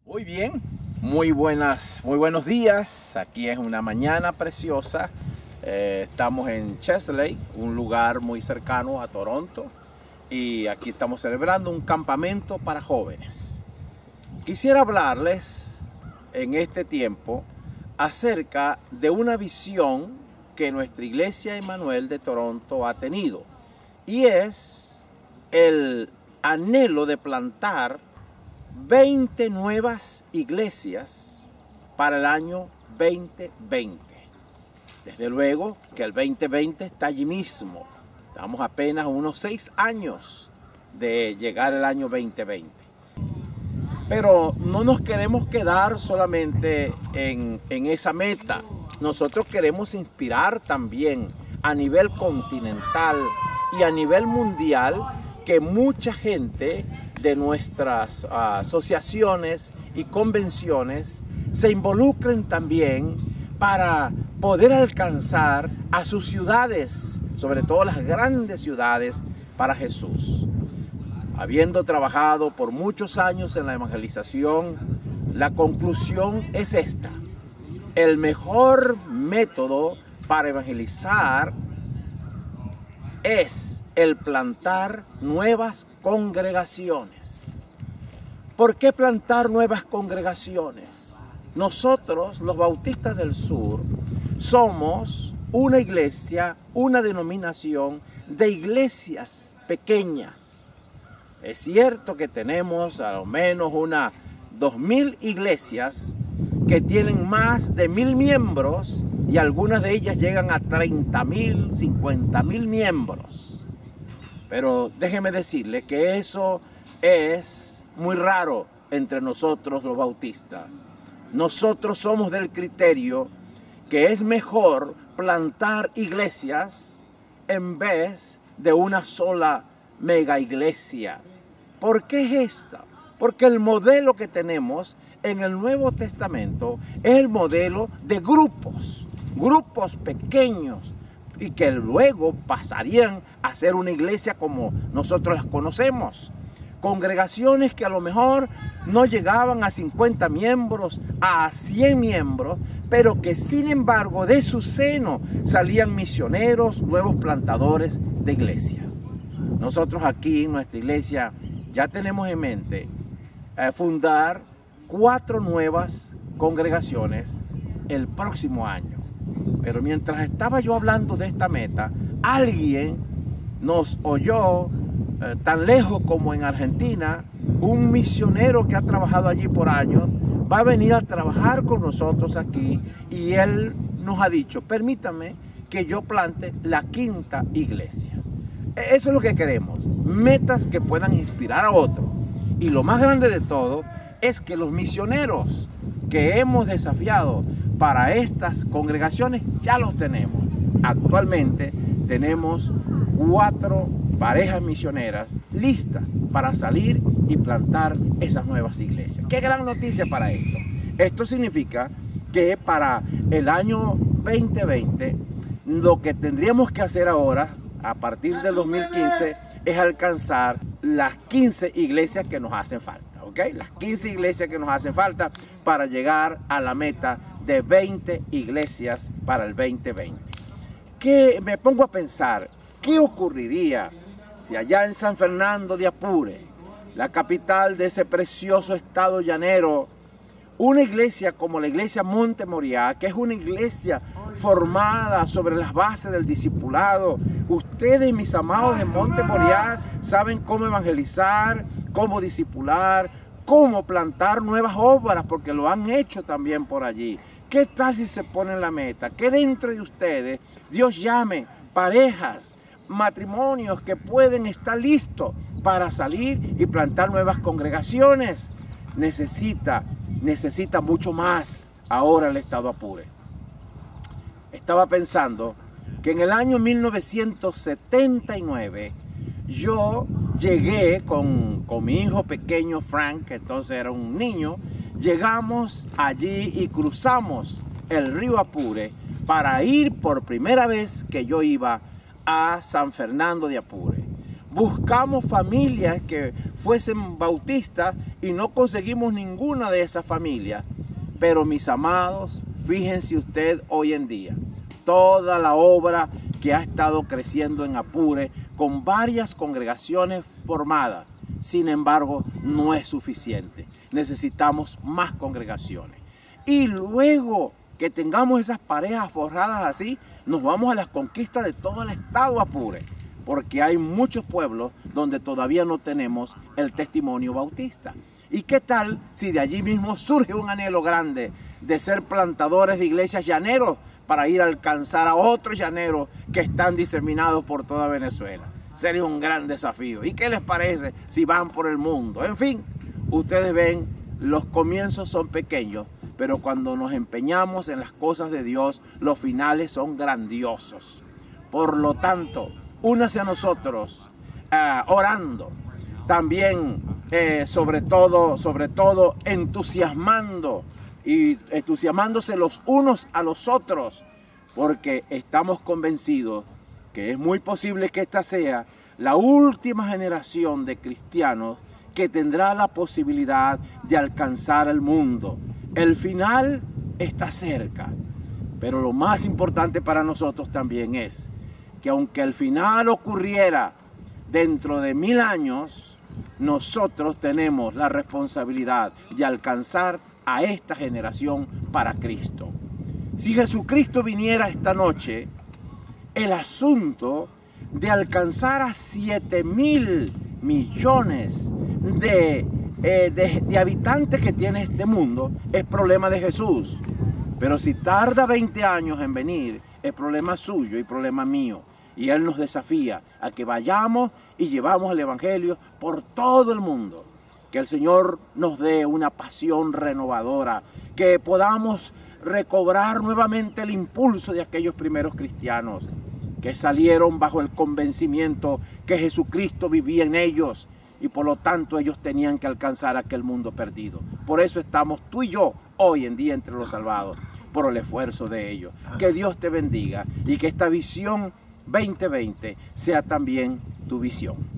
Muy bien, muy buenos días. Aquí es una mañana preciosa. Estamos en Chesley, un lugar muy cercano a Toronto, y aquí estamos celebrando un campamento para jóvenes. Quisiera hablarles en este tiempo acerca de una visión que nuestra iglesia Emmanuel de Toronto ha tenido, y es el anhelo de plantar 20 nuevas iglesias para el año 2020. Desde luego que el 2020 está allí mismo. Estamos apenas a unos 6 años de llegar el año 2020. Pero no nos queremos quedar solamente en esa meta. Nosotros queremos inspirar también a nivel continental y a nivel mundial que mucha gente de nuestras asociaciones y convenciones se involucren también para poder alcanzar a sus ciudades, sobre todo las grandes ciudades, para Jesús. Habiendo trabajado por muchos años en la evangelización, la conclusión es esta: el mejor método para evangelizar es el plantar nuevas congregaciones. ¿Por qué plantar nuevas congregaciones? Nosotros, los Bautistas del Sur, somos una iglesia, una denominación de iglesias pequeñas. Es cierto que tenemos a lo menos unas 2,000 iglesias que tienen más de 1,000 miembros, y algunas de ellas llegan a 30,000, 50,000 miembros. Pero déjeme decirle que eso es muy raro entre nosotros los bautistas. Nosotros somos del criterio que es mejor plantar iglesias en vez de una sola mega iglesia. ¿Por qué es esta? Porque el modelo que tenemos en el Nuevo Testamento es el modelo de grupos pequeños, y que luego pasarían a ser una iglesia como nosotros las conocemos. Congregaciones que a lo mejor no llegaban a 50 miembros, a 100 miembros, pero que sin embargo de su seno salían misioneros, nuevos plantadores de iglesias. Nosotros aquí en nuestra iglesia ya tenemos en mente fundar 4 nuevas congregaciones el próximo año. Pero mientras estaba yo hablando de esta meta, alguien nos oyó tan lejos como en Argentina. Un misionero que ha trabajado allí por años va a venir a trabajar con nosotros aquí, y él nos ha dicho: permítame que yo plante la 5ª iglesia. Eso es lo que queremos, metas que puedan inspirar a otros. Y lo más grande de todo es que los misioneros que hemos desafiado para estas congregaciones ya los tenemos. Actualmente tenemos 4 parejas misioneras listas para salir y plantar esas nuevas iglesias. ¡Qué gran noticia para esto! Esto significa que para el año 2020 lo que tendríamos que hacer ahora, a partir del 2015, es alcanzar las 15 iglesias que nos hacen falta. ¿Okay? Las 15 iglesias que nos hacen falta para llegar a la meta de 20 iglesias para el 2020. Que me pongo a pensar, ¿qué ocurriría si allá en San Fernando de Apure, la capital de ese precioso estado llanero, una iglesia como la iglesia Monte Moriah, que es una iglesia formada sobre las bases del discipulado? Ustedes, mis amados de Monte Moriah, saben cómo evangelizar, cómo discipular, cómo plantar nuevas obras, porque lo han hecho también por allí. ¿Qué tal si se ponen la meta que dentro de ustedes Dios llame parejas, matrimonios que pueden estar listos para salir y plantar nuevas congregaciones? Necesita mucho más ahora el estado Apure. Estaba pensando que en el año 1979 yo llegué con mi hijo pequeño Frank, que entonces era un niño. Llegamos allí y cruzamos el río Apure para ir por primera vez que yo iba a San Fernando de Apure. buscamos familias que fuesen bautistas y no conseguimos ninguna de esas familias. Pero mis amados, fíjense usted hoy en día, toda la obra que ha estado creciendo en Apure con varias congregaciones formadas. Sin embargo, no es suficiente. Necesitamos más congregaciones. Y luego que tengamos esas parejas forjadas así, nos vamos a las conquistas de todo el estado Apure. Porque hay muchos pueblos donde todavía no tenemos el testimonio bautista. ¿Y qué tal si de allí mismo surge un anhelo grande de ser plantadores de iglesias llaneros para ir a alcanzar a otros llaneros que están diseminados por toda Venezuela? Sería un gran desafío. ¿Y qué les parece si van por el mundo? En fin, ustedes ven, los comienzos son pequeños, pero cuando nos empeñamos en las cosas de Dios, los finales son grandiosos. Por lo tanto, únase a nosotros orando, también sobre todo entusiasmándose los unos a los otros, porque estamos convencidos que es muy posible que esta sea la última generación de cristianos que tendrá la posibilidad de alcanzar el mundo. El final está cerca, pero lo más importante para nosotros también es que aunque el final ocurriera dentro de 1000 años, nosotros tenemos la responsabilidad de alcanzar a esta generación para Cristo. Si Jesucristo viniera esta noche, el asunto de alcanzar a 7.000 millones de habitantes que tiene este mundo es problema de Jesús. Pero si tarda 20 años en venir, es problema suyo y problema mío. Y Él nos desafía a que vayamos y llevamos el Evangelio por todo el mundo. Que el Señor nos dé una pasión renovadora, que podamos recobrar nuevamente el impulso de aquellos primeros cristianos que salieron bajo el convencimiento que Jesucristo vivía en ellos y por lo tanto ellos tenían que alcanzar aquel mundo perdido. Por eso estamos tú y yo hoy en día entre los salvados, por el esfuerzo de ellos. Que Dios te bendiga y que esta visión 2020 sea también tu visión.